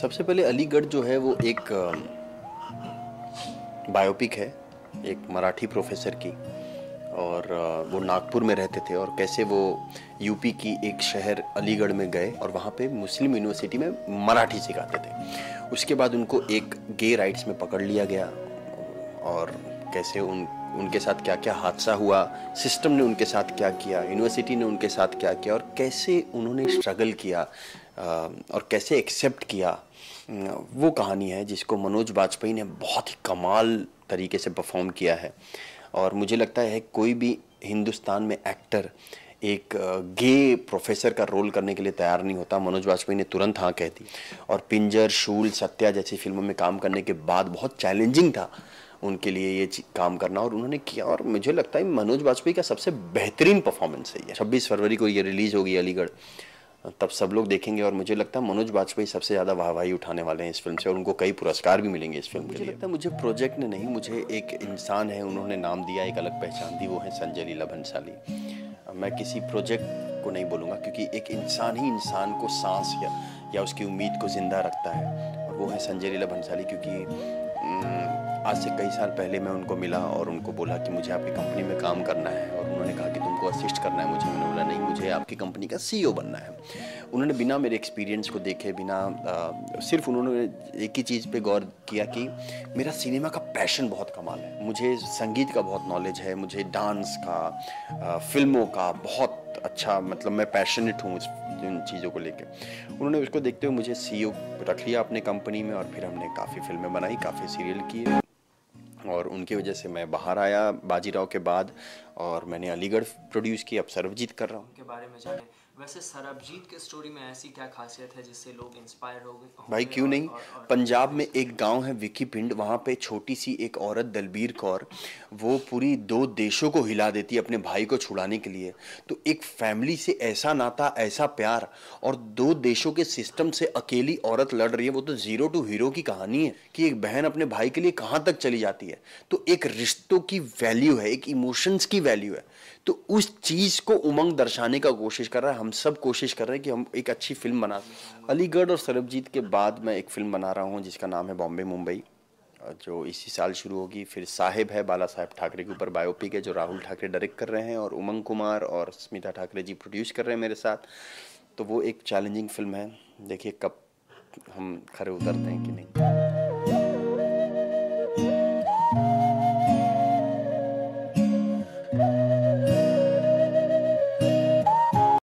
सबसे पहले अलीगढ़ जो है वो एक बायोपिक है एक मराठी प्रोफेसर की। और वो नागपुर में रहते थे और कैसे वो यूपी की एक शहर अलीगढ़ में गए और वहाँ पे मुस्लिम यूनिवर्सिटी में मराठी सिखाते थे। उसके बाद उनको एक गे राइट्स में पकड़ लिया गया और कैसे उनके साथ क्या क्या हादसा हुआ, सिस्टम ने उनके साथ क्या किया, यूनिवर्सिटी ने उनके साथ क्या किया और कैसे उन्होंने स्ट्रगल किया और कैसे एक्सेप्ट किया, वो कहानी है जिसको मनोज बाजपेयी ने बहुत ही कमाल तरीके से परफॉर्म किया है। और मुझे लगता है कोई भी हिंदुस्तान में एक्टर एक गे प्रोफेसर का रोल करने के लिए तैयार नहीं होता। मनोज बाजपेयी ने तुरंत हाँ कह दी और पिंजर, शूल, सत्या जैसी फिल्मों में काम करने के बाद बहुत चैलेंजिंग था उनके लिए ये काम करना और उन्होंने किया। और मुझे लगता है मनोज बाजपेयी का सबसे बेहतरीन परफॉर्मेंस है ये। 26 फरवरी को ये रिलीज होगी अलीगढ़, तब सब लोग देखेंगे और मुझे लगता है मनोज बाजपेयी सबसे ज़्यादा वाहवाही उठाने वाले हैं इस फिल्म से और उनको कई पुरस्कार भी मिलेंगे इस फिल्म के लिए। मुझे लगता है मुझे प्रोजेक्ट ने नहीं, मुझे एक इंसान है उन्होंने नाम दिया, एक अलग पहचान दी, वो है संजय लीला भंसाली। मैं किसी प्रोजेक्ट को नहीं बोलूँगा क्योंकि एक इंसान ही इंसान को सांस या उसकी उम्मीद को ज़िंदा रखता है और वो है संजय लीला भंसाली। क्योंकि आज से कई साल पहले मैं उनको मिला और उनको बोला कि मुझे आपकी कंपनी में काम करना है और उन्होंने कहा कि तुमको असिस्ट करना है मुझे। मैंने बोला नहीं, मुझे आपकी कंपनी का सीईओ बनना है। उन्होंने बिना मेरे एक्सपीरियंस को देखे, बिना सिर्फ उन्होंने एक ही चीज़ पे गौर किया कि मेरा सिनेमा का पैशन बहुत कमाल है, मुझे संगीत का बहुत नॉलेज है, मुझे डांस का, फिल्मों का बहुत अच्छा, मतलब मैं पैशनेट हूँ इन चीज़ों को लेके। उन्होंने उसको देखते हुए मुझे सीईओ रख लिया अपने कंपनी में और फिर हमने काफ़ी फिल्में बनाई, काफ़ी सीरियल किए और उनकी वजह से मैं बाहर आया बाजीराव के बाद और मैंने अलीगढ़ प्रोड्यूस की। अब सरबजीत कर रहा हूँ। के बारे में जाने। वैसे सरबजीत के स्टोरी में ऐसी क्या खासियत है जिससे लोग इंस्पायर हो गए भाई क्यों नहीं। पंजाब में एक गांव है विकी पिंड, वहाँ पे छोटी सी एक औरत दलबीर कौर, वो पूरी 2 देशों को हिला देती है अपने भाई को छुड़ाने के लिए। तो एक फैमिली से ऐसा नाता, ऐसा प्यार और 2 देशों के सिस्टम से अकेली औरत लड़ रही है, वो तो जीरो टू हीरो की कहानी है कि एक बहन अपने भाई के लिए कहाँ तक चली जाती है। तो एक रिश्तों की वैल्यू है, एक इमोशंस की वैल्यू है। तो उस चीज को उमंग दर्शाने का कोशिश कर रहा है। हम सब कोशिश कर रहे हैं कि हम एक अच्छी फिल्म बना। अलीगढ़ और सरबजीत के बाद मैं एक फिल्म बना रहा हूँ जिसका नाम है बॉम्बे मुंबई, जो इसी साल शुरू होगी। फिर साहेब है, बाला साहेब ठाकरे के ऊपर बायोपिक है जो राहुल ठाकरे डायरेक्ट कर रहे हैं और उमंग कुमार और स्मिता ठाकरे जी प्रोड्यूस कर रहे हैं मेरे साथ। तो वो एक चैलेंजिंग फिल्म है, देखिए कब हम खरे उतरते हैं कि नहीं।